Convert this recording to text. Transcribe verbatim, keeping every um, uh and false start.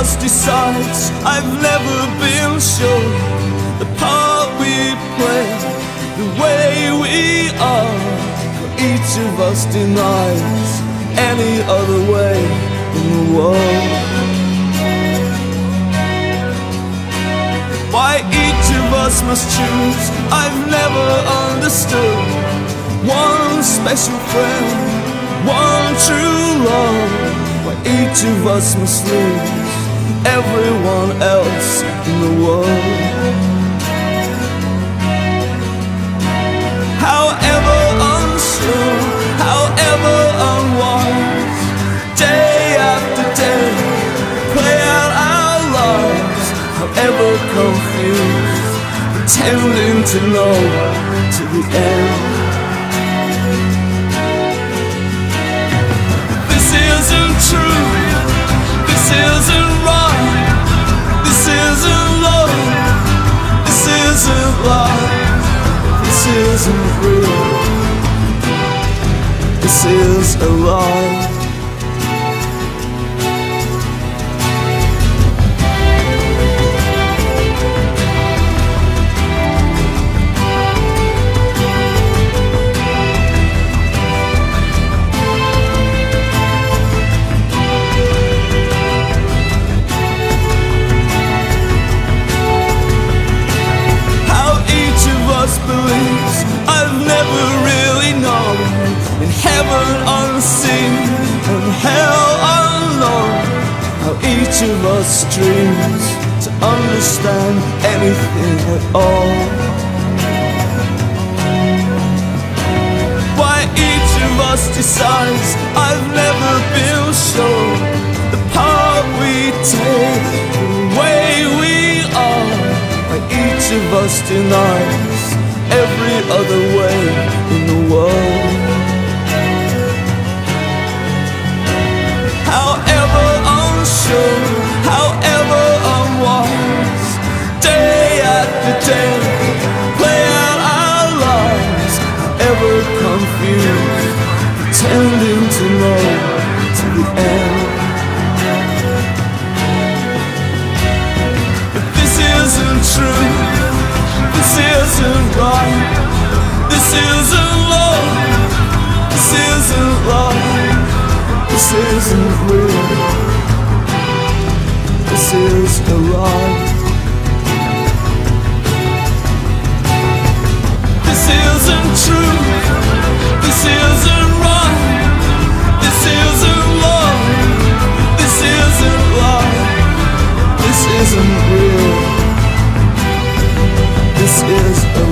us decides. I've never been sure the part we play, the way we are. For each of us denies any other way in the world. Why each of us must choose, I've never understood. One special friend, one true love. Why each of us must lose everyone else in the world. However unsure, however unwise, day after day, play out our lives. However confused, pretending to know to the end. This isn't true, this isn't right, this isn't love, this isn't life, this isn't real, this is a lie. Believes I've never really known, in heaven unseen and hell unknown. How each of us dreams to understand anything at all. Why each of us decides, I've never been sure. The part we take, the way we are. Why each of us denies every other way in the world. However unsure, however unwise, day after day, play out our lives. However confused, pretending to know to the end. If this isn't true, this isn't right, this isn't love, this isn't life, this isn't real, this is a lie. This isn't true, this isn't right, this isn't love, this isn't life, this isn't real. This is a